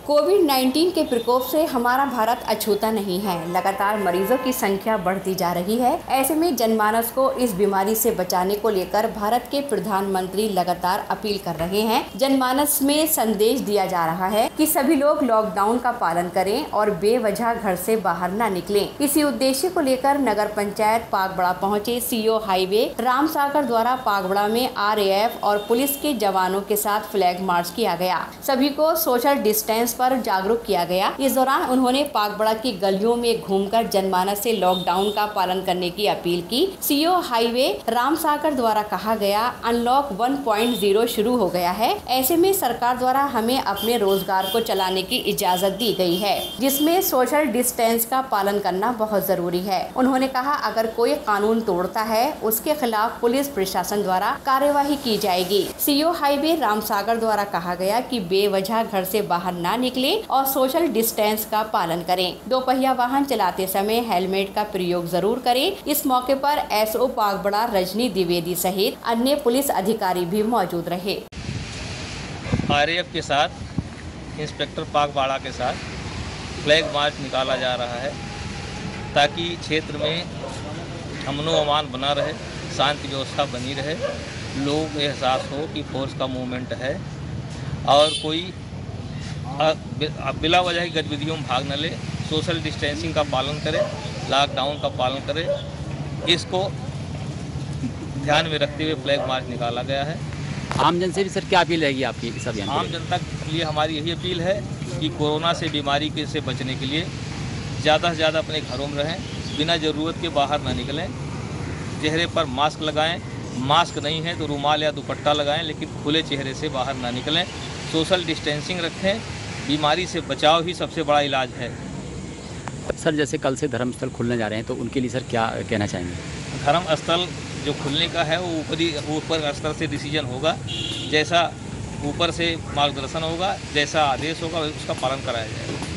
कोविड-19 के प्रकोप से हमारा भारत अछूता नहीं है। लगातार मरीजों की संख्या बढ़ती जा रही है। ऐसे में जनमानस को इस बीमारी से बचाने को लेकर भारत के प्रधानमंत्री लगातार अपील कर रहे हैं। जनमानस में संदेश दिया जा रहा है कि सभी लोग लॉकडाउन का पालन करें और बेवजह घर से बाहर न निकलें। इसी उद्देश्य को लेकर नगर पंचायत पागबड़ा पहुंचे सीओ हाईवे रामसागर द्वारा पागबड़ा में RAF और पुलिस के जवानों के साथ फ्लैग मार्च किया गया। सभी को सोशल डिस्टेंस पर जागरूक किया गया। इस दौरान उन्होंने पागबड़ा की गलियों में घूमकर जनमानस से लॉकडाउन का पालन करने की अपील की। सीओ हाईवे रामसागर द्वारा कहा गया, अनलॉक 1.0 शुरू हो गया है। ऐसे में सरकार द्वारा हमें अपने रोजगार को चलाने की इजाजत दी गई है, जिसमें सोशल डिस्टेंस का पालन करना बहुत जरूरी है। उन्होंने कहा, अगर कोई कानून तोड़ता है उसके खिलाफ पुलिस प्रशासन द्वारा कार्यवाही की जाएगी। सीओ हाईवे रामसागर द्वारा कहा गया कि बेवजह घर से बाहर न निकले और सोशल डिस्टेंस का पालन करें। दोपहिया वाहन चलाते समय हेलमेट का प्रयोग जरूर करें। इस मौके पर SO पागबड़ा रजनी द्विवेदी सहित अन्य पुलिस अधिकारी भी मौजूद रहे। RAF के साथ इंस्पेक्टर पागबड़ा के साथ फ्लैग मार्च निकाला जा रहा है ताकि क्षेत्र में अमनो अमान बना रहे, शांति व्यवस्था बनी रहे, लोगों को एहसास हो कि फोर्स का मूवमेंट है और कोई बिला वजह की गतिविधियों में भाग न ले, सोशल डिस्टेंसिंग का पालन करें, लॉकडाउन का पालन करें। इसको ध्यान में रखते हुए फ्लैग मार्च निकाला गया है। आम जन से भी सर क्या अपील रहेगी आपकी इस अभियान के लिए? आम जनता के लिए हमारी यही अपील है कि कोरोना से बीमारी से बचने के लिए ज़्यादा से ज़्यादा अपने घरों में रहें, बिना ज़रूरत के बाहर ना निकलें, चेहरे पर मास्क लगाएं, मास्क नहीं है तो रुमाल या दुपट्टा लगाएं, लेकिन खुले चेहरे से बाहर ना निकलें, सोशल डिस्टेंसिंग रखें। बीमारी से बचाव ही सबसे बड़ा इलाज है। सर, जैसे कल से धर्मस्थल खुलने जा रहे हैं तो उनके लिए सर क्या कहना चाहेंगे? धर्मस्थल जो खुलने का है वो ऊपर स्तर से डिसीजन होगा। जैसा ऊपर से मार्गदर्शन होगा, जैसा आदेश होगा उसका पालन कराया जाएगा।